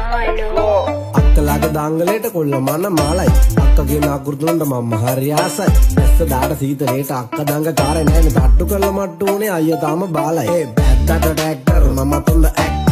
අක්කලාගේ දාංගලේට කොල්ල මන මාලයි අක්කගේ නාකුරුතුන්ට මම හරි ආසයි ඇස්ස දාට සීතලේට අක්ක දඟ කාරේ නෑනේ තට්ටු කරලා මට්ටු උනේ අයියා තාම බාලයි ඒ බැද්දට ට්‍රැක්ටර් මම තුන්ද ඇක්ටර්